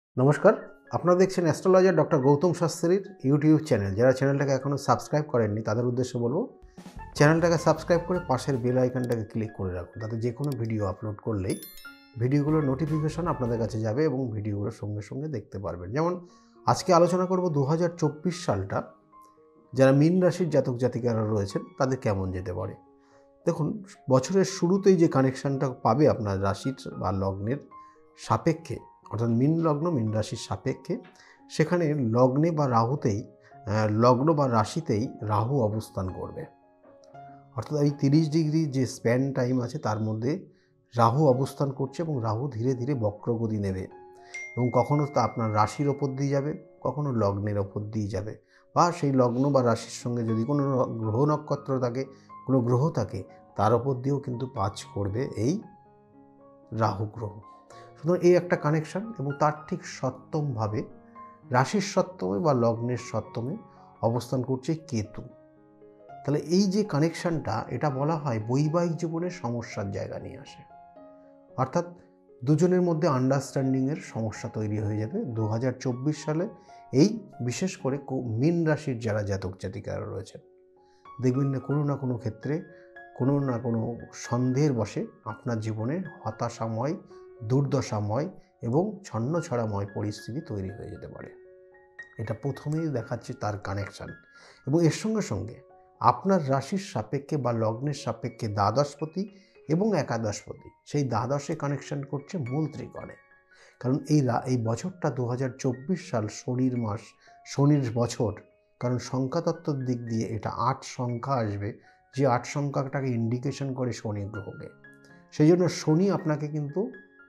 নমস্কার, আপনারা দেখছেন অ্যাস্ট্রোলজার ডক্টর গৌতম শাস্ত্রীর ইউটিউব চ্যানেল। যারা চ্যানেলটাকে এখনও সাবস্ক্রাইব করেননি তাদের উদ্দেশ্যে বলবো, চ্যানেলটাকে সাবস্ক্রাইব করে পাশের বেল আইকনটাকে ক্লিক করে রাখুন। তাতে যে কোনো ভিডিও আপলোড করলেই ভিডিওগুলোর নোটিফিকেশন আপনাদের কাছে যাবে এবং ভিডিওগুলো সঙ্গে সঙ্গে দেখতে পারবেন। যেমন আজকে আলোচনা করব 2024 সালটা যারা মীন রাশির জাতক জাতিকারা রয়েছেন তাদের কেমন যেতে পারে। দেখুন, বছরের শুরুতেই যে কানেকশানটা পাবে আপনার রাশির বা লগ্নের সাপেক্ষে, অর্থাৎ মীন লগ্ন মীন রাশির সাপেক্ষে, সেখানে লগ্নে বা রাহুতেই লগ্ন বা রাশিতেই রাহু অবস্থান করবে। অর্থাৎ এই 30 ডিগ্রি যে স্প্যান টাইম আছে তার মধ্যে রাহু অবস্থান করছে এবং রাহু ধীরে ধীরে বক্রগতি নেবে এবং কখনও তা আপনার রাশির ওপর দিয়ে যাবে, কখনও লগ্নের ওপর দিয়ে যাবে, বা সেই লগ্ন বা রাশির সঙ্গে যদি কোনো গ্রহ নক্ষত্র থাকে, কোনো গ্রহ থাকে, তার ওপর দিয়েও কিন্তু পাঁচ করবে এই রাহু গ্রহ। সুতরাং এই একটা কানেকশান, এবং তার ঠিক সপ্তমভাবে রাশির সপ্তমে বা লগ্নের সপ্তমে অবস্থান করছে কেতু। তাহলে এই যে কানেকশানটা, এটা বলা হয় বৈবাহিক জীবনে সমস্যার জায়গা নিয়ে আসে। অর্থাৎ দুজনের মধ্যে আন্ডারস্ট্যান্ডিংয়ের সমস্যা তৈরি হয়ে যাবে 2024 সালে। এই বিশেষ করে মীন রাশির যারা জাতক জাতিকারা রয়েছেন, দেখবেন না কোনো ক্ষেত্রে কোনো না কোনো সন্দেহের বশে আপনার জীবনে হতাশাময়, দুর্দশাময় এবং ছন্নছাড়াময় পরিস্থিতি তৈরি হয়ে যেতে পারে। এটা প্রথমেই দেখাচ্ছে তার কানেকশান। এবং এর সঙ্গে সঙ্গে আপনার রাশির সাপেক্ষে বা লগ্নের সাপেক্ষে দ্বাদশপতি এবং একাদশপতি সেই দ্বাদশে কানেকশান করছে মূল ত্রিকোণে। কারণ এই বছরটা 2024 সাল শনির মাস, শনির বছর। কারণ সংখ্যাতত্ত্বর দিক দিয়ে এটা 8 সংখ্যা আসবে, যে 8 সংখ্যাটাকে ইন্ডিকেশন করে শনি গ্রহকে। সেই জন্য শনি আপনাকে কিন্তু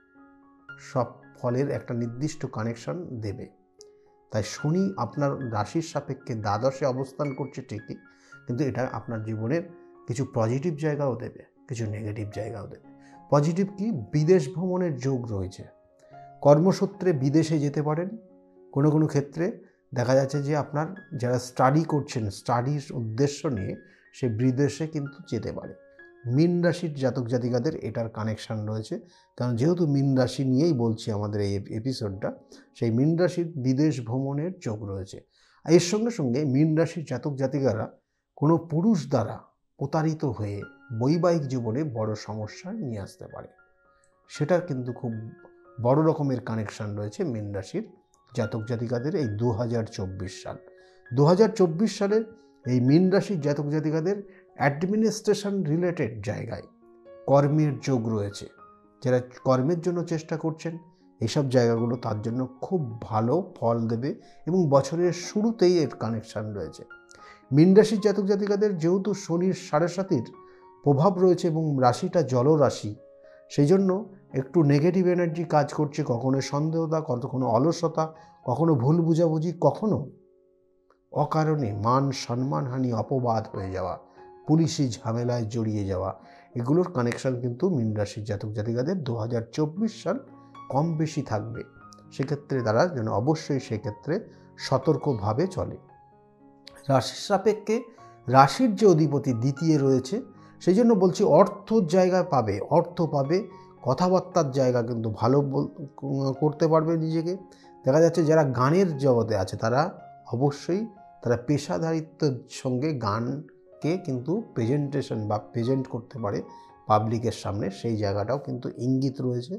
সব ফলের একটা নির্দিষ্ট কানেকশন দেবে। তাই শনি আপনার রাশির সাপেক্ষে দ্বাদশে অবস্থান করছে ঠিকই, কিন্তু এটা আপনার জীবনের কিছু পজিটিভ জায়গাও দেবে, কিছু নেগেটিভ জায়গাও দেবে। পজিটিভ কি? বিদেশ ভ্রমণের যোগ রয়েছে, কর্মসূত্রে বিদেশে যেতে পারেন। কোনো কোনো ক্ষেত্রে দেখা যাচ্ছে যে আপনার যারা স্টাডি করছেন, স্টাডির উদ্দেশ্য নিয়ে সে বিদেশে কিন্তু যেতে পারে। মীন রাশির জাতক জাতিকাদের এটার কানেকশান রয়েছে, কারণ যেহেতু মীন রাশি নিয়েই বলছি আমাদের এই এপিসোডটা, সেই মীন রাশির বিদেশ ভ্রমণের যোগ রয়েছে। এর সঙ্গে সঙ্গে মীন রাশির জাতক জাতিকারা কোনো পুরুষ দ্বারা প্রতারিত হয়ে বৈবাহিক জীবনে বড় সমস্যা নিয়ে আসতে পারে। সেটার কিন্তু খুব বড় রকমের কানেকশান রয়েছে মীন রাশির জাতক জাতিকাদের এই 2024 সাল। 2024 সালে এই মীন রাশির জাতক জাতিকাদের অ্যাডমিনিস্ট্রেশন রিলেটেড জায়গায় কর্মের যোগ রয়েছে। যারা কর্মের জন্য চেষ্টা করছেন, এইসব জায়গাগুলো তার জন্য খুব ভালো ফল দেবে এবং বছরের শুরুতেই এর কানেকশান রয়েছে। মীন রাশির জাতক জাতিকাদের যেহেতু শনির 7.5 প্রভাব রয়েছে এবং রাশিটা জলরাশি, সেই জন্য একটু নেগেটিভ এনার্জি কাজ করছে। কখনো সন্দেহতা, কখনো অলসতা, কখনো ভুল বুঝাবুঝি, কখনো অকারণে মান সম্মানহানি, অপবাদ হয়ে যাওয়া, পুলিশি ঝামেলায় জড়িয়ে যাওয়া, এগুলোর কানেকশান কিন্তু মীন রাশির জাতক জাতিকাদের 2024 সাল কম বেশি থাকবে। সেক্ষেত্রে তারা যেন অবশ্যই সেক্ষেত্রে সতর্কভাবে চলে। রাশির সাপেক্ষে রাশির যে অধিপতি দ্বিতীয় রয়েছে, সেই জন্য বলছি অর্থর জায়গা পাবে, অর্থ পাবে, কথাবার্তার জায়গা কিন্তু ভালো করতে পারবে নিজেকে। দেখা যাচ্ছে যারা গানের জগতে আছে তারা অবশ্যই তারা পেশাদারিত্বের সঙ্গে গানকে কিন্তু প্রেজেন্টেশন বা প্রেজেন্ট করতে পারে পাবলিকের সামনে, সেই জায়গাটাও কিন্তু ইঙ্গিত রয়েছে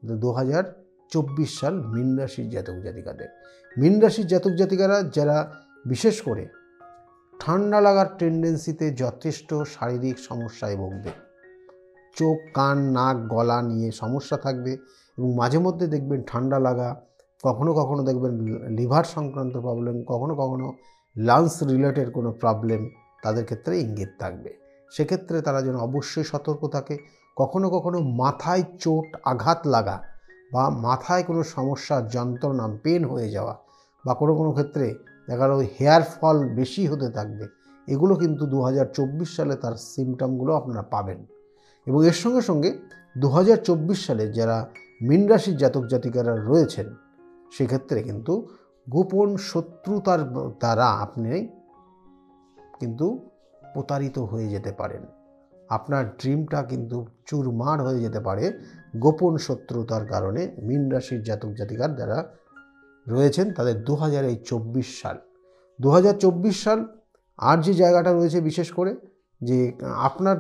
2024 সাল মীন রাশির জাতক জাতিকাদের। মীন রাশির জাতক জাতিকারা যারা বিশেষ করে ঠান্ডা লাগার টেন্ডেন্সিতে যথেষ্ট শারীরিক সমস্যায় ভুগবে, চোখ, কান, নাক, গলা নিয়ে সমস্যা থাকবে এবং মাঝে মধ্যে দেখবেন ঠান্ডা লাগা, কখনো কখনো দেখবেন লিভার সংক্রান্ত প্রবলেম, কখনো কখনো লাংস রিলেটেড কোনো প্রবলেম তাদের ক্ষেত্রে ইঙ্গিত থাকবে। সেক্ষেত্রে তারা যেন অবশ্যই সতর্ক থাকে। কখনো কখনো মাথায় চোট, আঘাত লাগা বা মাথায় কোনো সমস্যার যন্ত্রণা, পেন হয়ে যাওয়া, বা কোনো কোনো ক্ষেত্রে দেখা গেল হেয়ার ফল বেশি হতে থাকবে, এগুলো কিন্তু 2024 সালে তার সিমটমগুলো আপনারা পাবেন। এবং এর সঙ্গে সঙ্গে 2024 সালে যারা মীন রাশির জাতক জাতিকারা রয়েছেন, সেক্ষেত্রে কিন্তু গোপন শত্রুতার দ্বারা আপনি কিন্তু প্রতারিত হয়ে যেতে পারেন। আপনার ড্রিমটা কিন্তু চুরমার হয়ে যেতে পারে গোপন শত্রুতার কারণে। মীন রাশির জাতক জাতিকার যারা রয়েছেন তাদের 2024 সাল 2024 সাল আর যে জায়গাটা রয়েছে বিশেষ করে যে আপনার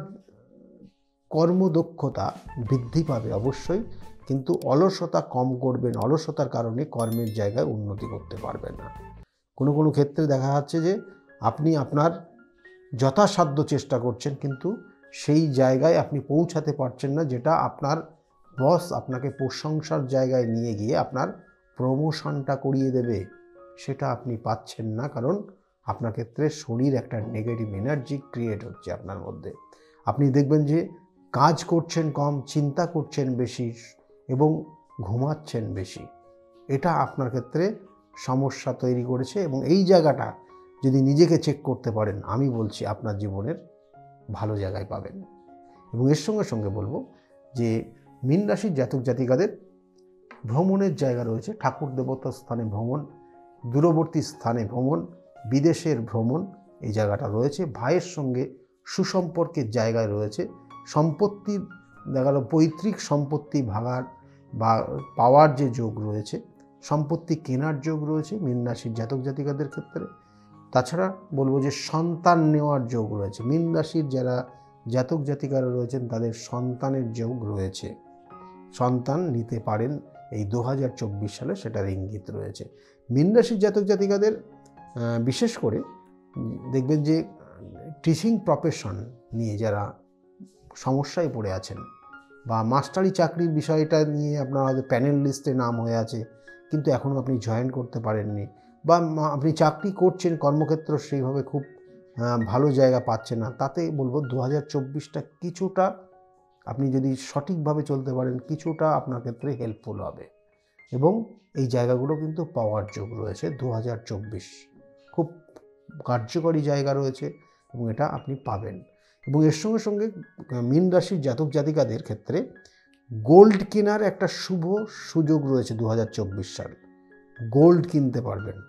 কর্মদক্ষতা বৃদ্ধি পাবে অবশ্যই, কিন্তু অলসতা কম করবেন, অলসতার কারণে কর্মের জায়গায় উন্নতি করতে পারবেন না। কোনো কোনো ক্ষেত্রে দেখা যাচ্ছে যে আপনি আপনার যথাসাধ্য চেষ্টা করছেন কিন্তু সেই জায়গায় আপনি পৌঁছাতে পারছেন না, যেটা আপনার বস আপনাকে প্রশংসার জায়গায় নিয়ে গিয়ে আপনার প্রমোশনটা করিয়ে দেবে, সেটা আপনি পাচ্ছেন না, কারণ আপনার ক্ষেত্রে শরীর একটা নেগেটিভ এনার্জি ক্রিয়েট হচ্ছে আপনার মধ্যে। আপনি দেখবেন যে কাজ করছেন কম, চিন্তা করছেন বেশি এবং ঘুমাচ্ছেন বেশি। এটা আপনার ক্ষেত্রে সমস্যা তৈরি করেছে এবং এই জায়গাটা যদি নিজেকে চেক করতে পারেন, আমি বলছি আপনার জীবনের ভালো জায়গায় পাবেন। এবং এর সঙ্গে সঙ্গে বলবো যে মীন রাশির জাতক জাতিকাদের ভ্রমণের জায়গা রয়েছে, ঠাকুর দেবতার স্থানে ভ্রমণ, দূরবর্তী স্থানে ভ্রমণ, বিদেশের ভ্রমণ, এই জায়গাটা রয়েছে। ভাইয়ের সঙ্গে সুসম্পর্কের জায়গায় রয়েছে। সম্পত্তির দেখা গেল পৈতৃক সম্পত্তি ভাগার বা পাওয়ার যে যোগ রয়েছে, সম্পত্তি কেনার যোগ রয়েছে মীন রাশির জাতক জাতিকাদের ক্ষেত্রে। তাছাড়া বলবো যে সন্তান নেওয়ার যোগ রয়েছে। মীন রাশির যারা জাতক জাতিকারা রয়েছেন তাদের সন্তানের যোগ রয়েছে, সন্তান নিতে পারেন এই 2024 সালে, সেটার ইঙ্গিত রয়েছে। মীন রাশির জাতক জাতিকাদের বিশেষ করে দেখবেন যে টিচিং প্রফেশন নিয়ে যারা সমস্যায় পড়ে আছেন বা মাস্টারি চাকরির বিষয়টা নিয়ে আপনার হয়তো প্যানেল লিস্টে নাম হয়ে আছে কিন্তু এখনও আপনি জয়েন করতে পারেননি, বা আপনি চাকরি করছেন কর্মক্ষেত্র সেইভাবে খুব ভালো জায়গা পাচ্ছেন না, তাতে বলবো 2024টা কিছুটা আপনি যদি সঠিকভাবে চলতে পারেন কিছুটা আপনার ক্ষেত্রে হেল্পফুল হবে। এবং এই জায়গাগুলো কিন্তু পাওয়ার যোগ রয়েছে 2024, খুব কার্যকরী জায়গা রয়েছে এবং এটা আপনি পাবেন। এবং এর সঙ্গে সঙ্গে মীন রাশির জাতক জাতিকাদের ক্ষেত্রে গোল্ড কেনার একটা শুভ সুযোগ রয়েছে 2024 সাল, গোল্ড কিনতে পারবেন।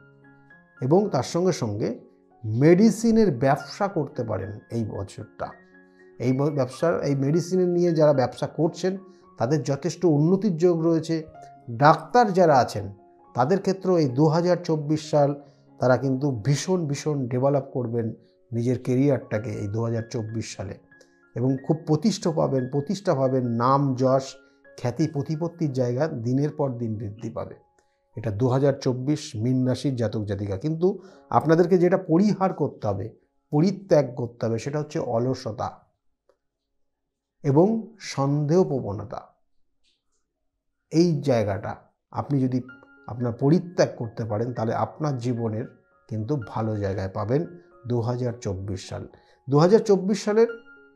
এবং তার সঙ্গে সঙ্গে মেডিসিনের ব্যবসা করতে পারেন এই বছরটা। এই ব্যবসার এই মেডিসিনের নিয়ে যারা ব্যবসা করছেন তাদের যথেষ্ট উন্নতির যোগ রয়েছে। ডাক্তার যারা আছেন তাদের ক্ষেত্রেও এই 2024 সাল তারা কিন্তু ভীষণ ভীষণ ডেভেলপ করবেন নিজের কেরিয়ারটাকে এই 2024 সালে, এবং খুব প্রতিষ্ঠা পাবেন, নাম যশ খ্যাতি প্রতিপত্তির জায়গা দিনের পর দিন বৃদ্ধি পাবে। এটা 2024 মীন রাশির জাতক জাতিকা। কিন্তু আপনাদেরকে যেটা পরিহার করতে হবে, পরিত্যাগ করতে হবে, সেটা হচ্ছে অলসতা এবং সন্দেহ প্রবণতা। এই জায়গাটা আপনি যদি আপনার পরিত্যাগ করতে পারেন তাহলে আপনার জীবনের কিন্তু ভালো জায়গায় পাবেন 2024 সাল। 2024 সালের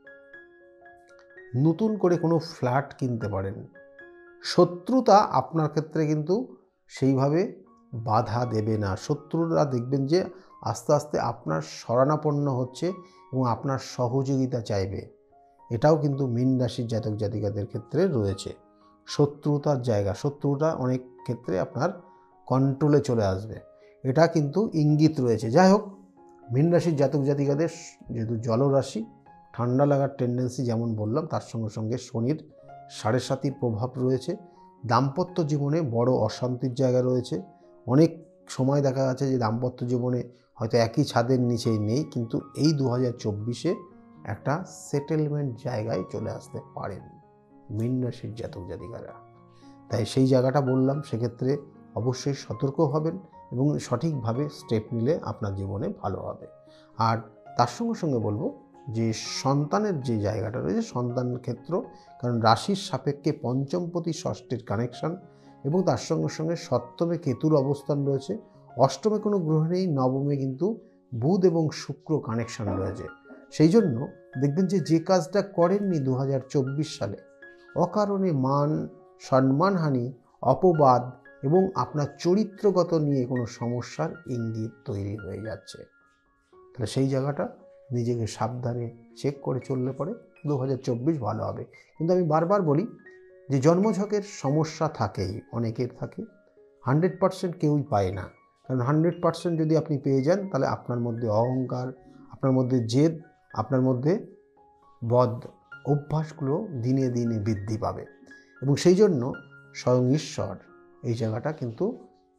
নতুন করে কোনো ফ্ল্যাট কিনতে পারেন। শত্রুতা আপনার ক্ষেত্রে কিন্তু সেইভাবে বাধা দেবে না। শত্রুরা দেখবেন যে আস্তে আস্তে আপনার শরণাপন্ন হচ্ছে এবং আপনার সহযোগিতা চাইবে। এটাও কিন্তু মীন রাশির জাতক জাতিকাদের ক্ষেত্রে রয়েছে। শত্রুতার জায়গা, শত্রুতা অনেক ক্ষেত্রে আপনার কন্ট্রোলে চলে আসবে, এটা কিন্তু ইঙ্গিত রয়েছে। যাই হোক, মীন রাশির জাতক জাতিকাদের যেহেতু জলরাশি, ঠান্ডা লাগার টেন্ডেন্সি যেমন বললাম, তার সঙ্গে সঙ্গে শনির 7.5 প্রভাব রয়েছে। দাম্পত্য জীবনে বড় অশান্তির জায়গা রয়েছে। অনেক সময় দেখা যাচ্ছে যে দাম্পত্য জীবনে হয়তো একই ছাদের নিচেই নেই, কিন্তু এই 2024-এ একটা সেটেলমেন্ট জায়গায় চলে আসতে পারেন মীন রাশির জাতক জাতিকারা। তাই সেই জায়গাটা বললাম, সেক্ষেত্রে অবশ্যই সতর্ক হবেন এবং সঠিকভাবে স্টেপ নিলে আপনার জীবনে ভালো হবে। আর তার সঙ্গে সঙ্গে বলবো যে সন্তানের যে জায়গাটা রয়েছে, সন্তানের ক্ষেত্র, কারণ রাশির সাপেক্ষে পঞ্চমপতি ষষ্ঠের কানেকশন এবং তার সঙ্গে সঙ্গে সপ্তমে কেতুর অবস্থান রয়েছে, অষ্টমে কোনো গ্রহ নেই, নবমে কিন্তু বুধ এবং শুক্র কানেকশন রয়েছে। সেই জন্য দেখবেন যে কাজটা করেননি 2024 সালে, অকারণে মান সম্মানহানি, অপবাদ এবং আপনার চরিত্রগত নিয়ে কোনো সমস্যার ইঙ্গিত তৈরি হয়ে যাচ্ছে। তাহলে সেই জায়গাটা নিজেকে সাবধানে চেক করে চললে পরে 2024 ভালো হবে। কিন্তু আমি বারবার বলি যে জন্মছকের সমস্যা থাকেই, অনেকের থাকে, 100% কেউই পায় না। কারণ 100% যদি আপনি পেয়ে যান তাহলে আপনার মধ্যে অহংকার, আপনার মধ্যে জেদ, আপনার মধ্যে বদ অভ্যাসগুলো দিনে দিনে বৃদ্ধি পাবে। এবং সেই জন্য স্বয়ং ঈশ্বর এই জায়গাটা কিন্তু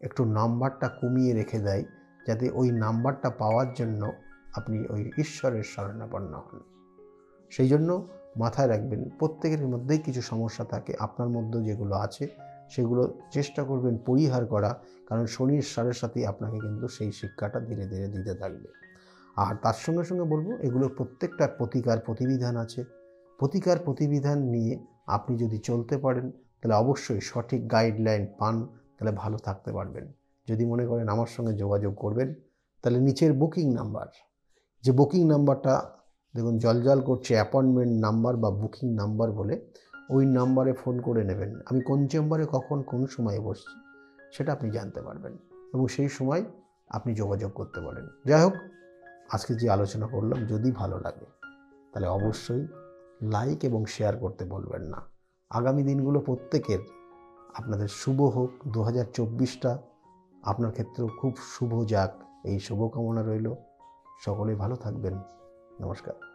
একটু নাম্বারটা কমিয়ে রেখে দেয়, যাতে ওই নাম্বারটা পাওয়ার জন্য আপনি ওই ঈশ্বরের শরণাপন্ন হন। সেই জন্য মাথায় রাখবেন, প্রত্যেকের মধ্যেই কিছু সমস্যা থাকে, আপনার মধ্যে যেগুলো আছে সেগুলো চেষ্টা করবেন পরিহার করা, কারণ শনির সাড়ে সাথেই আপনাকে কিন্তু সেই শিক্ষাটা ধীরে ধীরে দিতে থাকবে। আর তার সঙ্গে সঙ্গে বলবো, এগুলোর প্রত্যেকটার প্রতিকার প্রতিবিধান আছে। প্রতিকার প্রতিবিধান নিয়ে আপনি যদি চলতে পারেন, তাহলে অবশ্যই সঠিক গাইডলাইন পান, তাহলে ভালো থাকতে পারবেন। যদি মনে করেন আমার সঙ্গে যোগাযোগ করবেন, তাহলে নিচের বুকিং নাম্বার, যে বুকিং নাম্বারটা দেখুন জলজল করছে অ্যাপয়েন্টমেন্ট নাম্বার বা বুকিং নাম্বার বলে, ওই নাম্বারে ফোন করে নেবেন আমি কোন চেম্বারে কখন কোন সময়ে বসছি, সেটা আপনি জানতে পারবেন এবং সেই সময় আপনি যোগাযোগ করতে পারেন। যাই হোক, আজকে যে আলোচনা করলাম যদি ভালো লাগে তাহলে অবশ্যই লাইক এবং শেয়ার করতে বলবেন না। আগামী দিনগুলো প্রত্যেকের আপনাদের শুভ হোক। 2024টা আপনার ক্ষেত্রেও খুব শুভ যাক, এই শুভকামনা রইল। সকলে ভালো থাকবেন। নমস্কার।